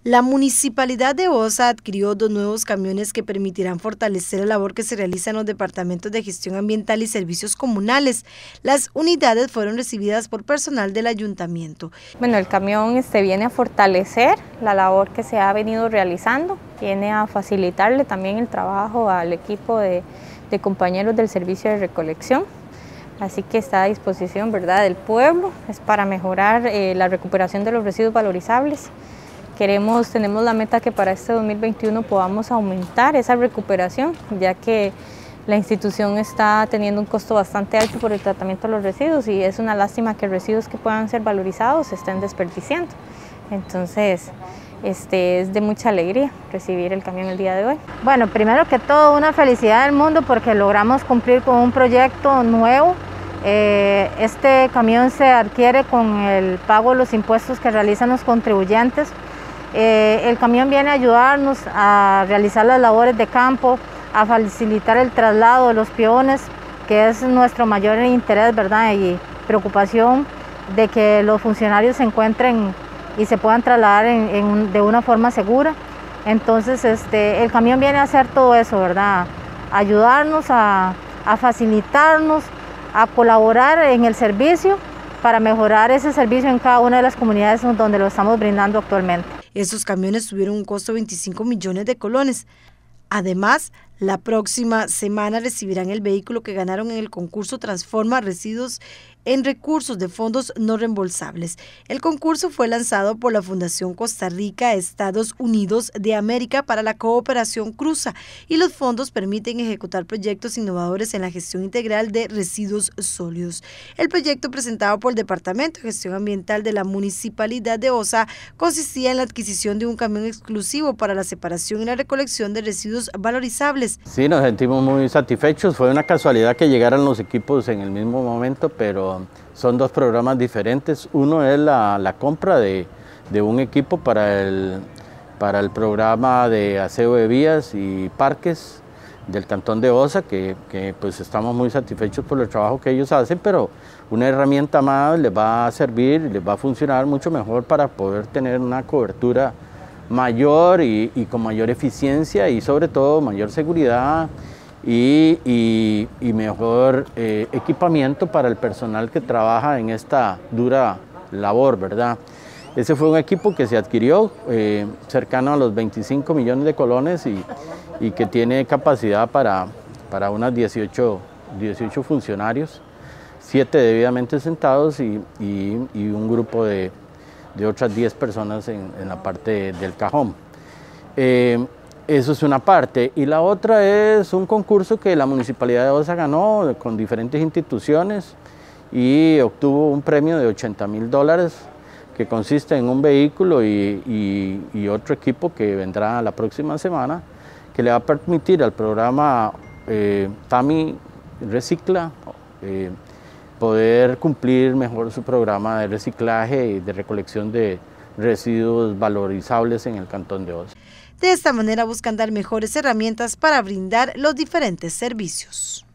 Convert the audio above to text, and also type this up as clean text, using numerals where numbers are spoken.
La Municipalidad de Osa adquirió 2 nuevos camiones que permitirán fortalecer la labor que se realiza en los departamentos de gestión ambiental y servicios comunales. Las unidades fueron recibidas por personal del ayuntamiento. Bueno, el camión viene a fortalecer la labor que se ha venido realizando, viene a facilitarle también el trabajo al equipo de compañeros del servicio de recolección. Así que está a disposición, ¿verdad?, del pueblo, es para mejorar la recuperación de los residuos valorizables. Tenemos la meta que para este 2021 podamos aumentar esa recuperación, ya que la institución está teniendo un costo bastante alto por el tratamiento de los residuos y es una lástima que residuos que puedan ser valorizados se estén desperdiciando. Entonces, es de mucha alegría recibir el camión el día de hoy. Bueno, primero que todo, una felicidad del mundo porque logramos cumplir con un proyecto nuevo. Este camión se adquiere con el pago de los impuestos que realizan los contribuyentes. El camión viene a ayudarnos a realizar las labores de campo, a facilitar el traslado de los peones, que es nuestro mayor interés, ¿verdad?, y preocupación de que los funcionarios se encuentren y se puedan trasladar de una forma segura. Entonces, el camión viene a hacer todo eso, ¿verdad?, ayudarnos, a facilitarnos, a colaborar en el servicio para mejorar ese servicio en cada una de las comunidades donde lo estamos brindando actualmente. Estos camiones tuvieron un costo de 25 millones de colones. Además, la próxima semana recibirán el vehículo que ganaron en el concurso Transforma Residuos en Recursos de Fondos No Reembolsables. El concurso fue lanzado por la Fundación Costa Rica Estados Unidos de América para la Cooperación Cruza y los fondos permiten ejecutar proyectos innovadores en la gestión integral de residuos sólidos. El proyecto presentado por el Departamento de Gestión Ambiental de la Municipalidad de Osa consistía en la adquisición de un camión exclusivo para la separación y la recolección de residuos valorizables. Sí, nos sentimos muy satisfechos. Fue una casualidad que llegaran los equipos en el mismo momento, pero son 2 programas diferentes. Uno es la compra de un equipo para el programa de aseo de vías y parques del Cantón de Osa, que pues estamos muy satisfechos por el trabajo que ellos hacen, pero una herramienta más les va a servir, les va a funcionar mucho mejor para poder tener una cobertura mayor y con mayor eficiencia y sobre todo mayor seguridad y mejor equipamiento para el personal que trabaja en esta dura labor, ¿verdad? Ese fue un equipo que se adquirió cercano a los 25 millones de colones y que tiene capacidad para unas 18 funcionarios, 7 debidamente sentados y un grupo de otras 10 personas en la parte del cajón. Eso es una parte. Y la otra es un concurso que la Municipalidad de Osa ganó con diferentes instituciones y obtuvo un premio de $80,000 que consiste en un vehículo y otro equipo que vendrá la próxima semana, que le va a permitir al programa TAMI Recicla poder cumplir mejor su programa de reciclaje y de recolección de residuos valorizables en el Cantón de Osa. De esta manera buscan dar mejores herramientas para brindar los diferentes servicios.